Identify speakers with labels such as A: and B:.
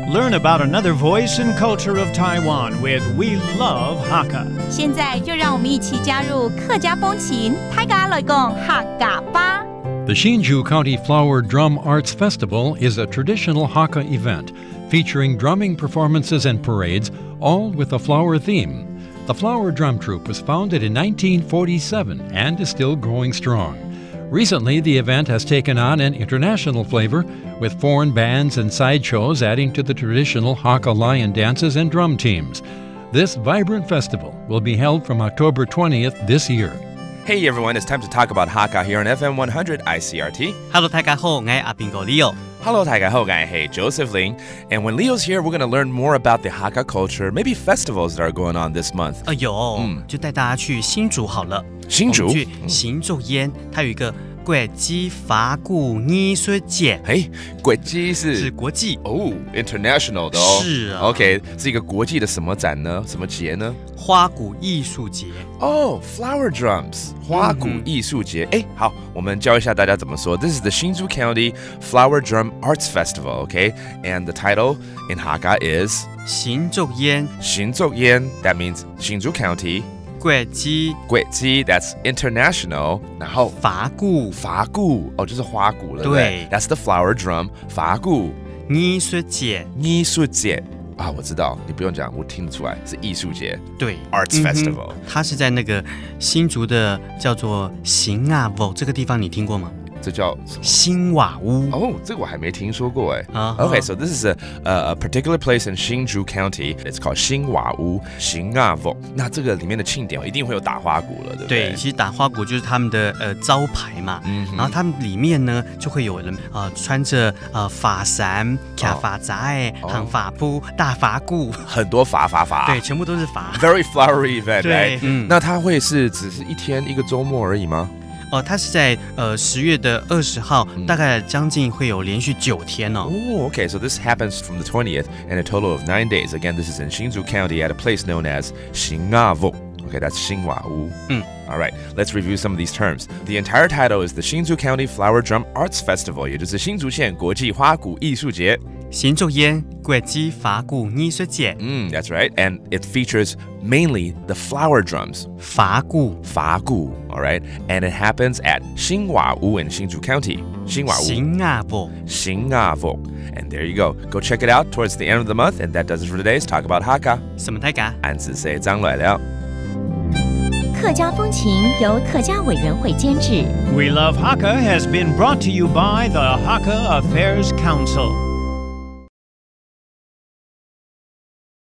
A: Learn about another voice and culture of Taiwan with We Love Hakka.
B: 现在就让我们一起加入客家风情，大家来讲客家吧。
C: The Hsinchu County Flower Drum Arts Festival is a traditional Hakka event featuring drumming performances and parades, all with a flower theme. The Flower Drum Troupe was founded in 1947 and is still growing strong. Recently, the event has taken on an international flavor, with foreign bands and sideshows adding to the traditional Hakka lion dances and drum teams. This vibrant festival will be held from October 20th this year.
D: Hey everyone, it's time to talk about Hakka here on FM 100 ICRT.
E: Hello， 大家好，我係阿邊個 Leo。Hello，
D: 大家好，我係 Joseph Ling. And when Leo's here, we're going to learn more about the Hakka culture, maybe festivals that are going on this month.
E: 就帶大家去新竹好了。
D: 新竹？
E: 去新竹縣，它有一個國際法鼓藝術節。
D: 國際是
E: 國際
D: international 的哦。
E: 是啊。
D: OK， 是一個國際的什麼展呢？什麼節呢？
E: 花鼓藝術節。
D: Flower drums， 花鼓藝術節。好，我們教一下大家怎麼說。This is the Hsinchu County Flower Drum Arts Festival, okay? And the title in Hakka is
E: 新竹縣。
D: 新竹縣 that means Hsinchu County.
E: 國際
D: that's international. 然後
E: 法鼓
D: 就是花鼓了，
E: 對
D: That's the flower drum. 法鼓
E: 藝術節
D: 我知道，你不用講，我聽得出來是藝術節。
E: 對
D: ，Arts Festival。
E: 它是在那個新竹的叫做新瓦屋這個地方，你聽過嗎？
D: 這叫
E: 新瓦屋
D: 這個我還沒聽說過Okay, so this is a particular place in Hsinchu County. It's called 新瓦屋，新瓦屋。那這個裡面的慶典一定會有打花鼓了，對不對？
E: 對，其實打花鼓就是他們的招牌嘛。然後他們裡面呢就會有人穿着髮衫、卡髮仔、行髮鋪、大法鼓，
D: 很多法。
E: 對，全部都是法。
D: Very flowery event,
E: 對
D: right? 那它會是只是一天一個週末而已嗎？
E: 它是在10月的20號，大概將近會有連續9天哦。
D: Okay, so this happens from the 20th and a total of 9 days. Again, this is in Hsinchu County at a place known as 新瓦屋. Okay, that's 新瓦屋. All right, let's review some of these terms. The entire title is the Hsinchu County Flower Drum Arts Festival, 也就是新竹縣國際花鼓藝術節。
E: 新竹縣國際法鼓藝術節。
D: That's right, and it features mainly the flower drums.
E: 法鼓
D: all right? And it happens at 新瓦屋 in Hsinchu County. 新瓦屋 And there you go. Go check it out towards the end of the month, and that does it for today's Talk About Hakka.
E: 什麼大家？
D: 安子 say 張來了。
B: 客家風情由客家委員會監製。
A: We Love Hakka has been brought to you by the Hakka Affairs Council.